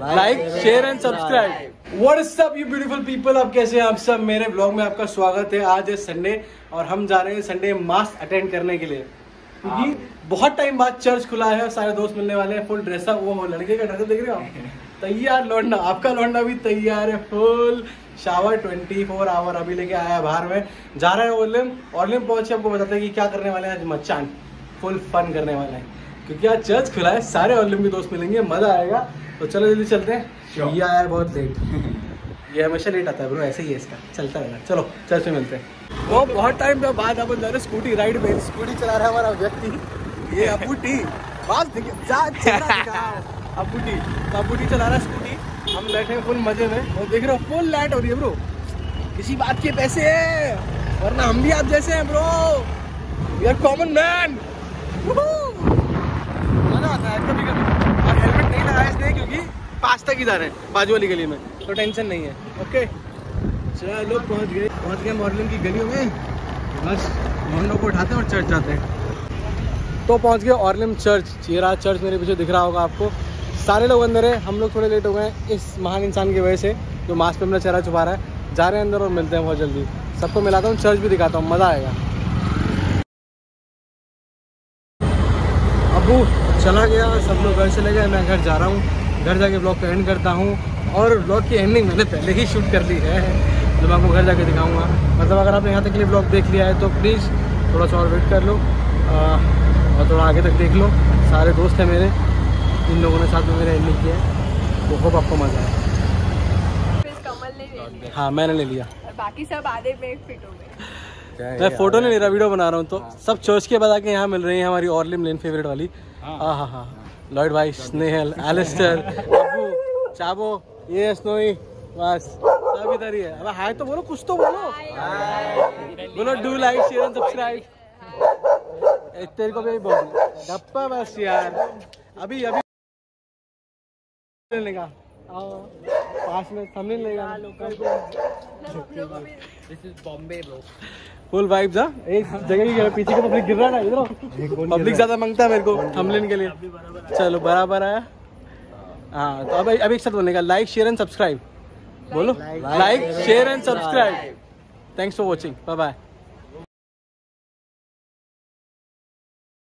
Like share and subscribe. What is up you beautiful people, आप कैसे हैं आप सब। मेरे ब्लॉग में आपका स्वागत है। आज है संडे और हम जा रहे हैं संडे मास अटेंड करने के लिए, क्योंकि बहुत टाइम बाद चर्च खुला है और सारे दोस्त मिलने वाले हैं। फुल ड्रेसअप, वो लड़के का ड्रेसअप देख रहे हो आप, तैयार लौंडा। आपका लौंडा भी तैयार है, फुल शावर 24 आवर अभी लेके आया बाहर में। जा रहे हैं ओरलिम पहुंच के आपको बताते हैं कि क्या करने वाले हैं आज। मचान फुल फन करने वाले हैं, क्योंकि आज चर्च खुला है, सारे ओरलिम के दोस्त मिलेंगे, मजा आएगा। तो चलो जल्दी चलते हैं। ये आया बहुत लेट ये हमेशा लेट आता है ब्रो, ऐसे ही है इसका, चलता रहेगा। चलो चर्च में मिलते हैं। तो बहुत टाइम के बाद अपन जा रहे स्कूटी राइड पे। स्कूटी चला रहा है हमारा व्यक्ति, ये अबू टी। अबू टी चला रहा है स्कूटी, हम बैठे हैं फुल मजे में और देख रहे हो फुल लाइट हो रही है ब्रो। किसी बात के पैसे है, वरना हम भी आप जैसे हैं bro, we are common man. मजा आता है कभी कभी। और हेलमेट नहीं लगाया इसलिए क्योंकि पास तक ही जा रहे हैं, बाजू वाली गली में, तो टेंशन नहीं है। ओके चलो पहुंच गए मॉर्निंग की गलियों में। बस मोहनों को उठाते हैं और चर्च जाते हैं। तो पहुंच गए ऑरलिम चर्च। ये रहा चर्च, मेरे पीछे दिख रहा होगा आपको। सारे लोग अंदर है, हम लोग थोड़े लेट हो गए हैं इस महान इंसान की वजह से, जो मास्क पे अपना चेहरा छुपा रहा है। जा रहे हैं अंदर और मिलते हैं बहुत जल्दी। सबको मिलाता हूँ, चर्च भी दिखाता हूँ, मज़ा आएगा। अबू चला गया, सब लोग घर चले गए, मैं घर जा रहा हूँ। घर जाके ब्लॉग को एंड करता हूँ, और ब्लॉग की एंडिंग मैंने पहले ही शूट कर ली है, जो मैं आपको घर जाके दिखाऊँगा। मतलब अगर आपने यहाँ तक के लिए ब्लॉग देख लिया है तो प्लीज़ थोड़ा सा और वेट कर लो और थोड़ा आगे तक देख लो। सारे दोस्त हैं मेरे, इन लोगों ने साथ में मेरा एंडिंग किया है, तो होप आपको मजा आए। कमल ने ले लिया। हाँ मैंने ले लिया, और बाकी सब आधे में फिट हो गए। मैं फोटो नहीं ले रहा, वीडियो बना रहा हूँ। तो सब चर्च के बाद आके यहाँ मिल रही है हमारी ऑरलिम लेन फेवरेट वाली। हाँ लॉयड भाई, स्नेहल, एलिस्टर, अबू, चाबो, ये स्नोई, बस सब इधर ही है। अब हाय तो बोलो, कुछ तो बोलो do like share and subscribe. तेरे को भी बोल गप्पा बस यार। अभी लेगा पास में थंबनेल लेगा। This is Bombay bro, full vibes. एक जगह की पीछे का पब्लिक गिर रहा है ना, इधर पब्लिक ज्यादा मांगता है मेरे को थंबनेल के लिए। चलो बराबर आया। हाँ तो अब एक साथ बोलेगा, लाइक शेयर एंड सब्सक्राइब। बोलो like share and subscribe. Thanks for watching, bye bye.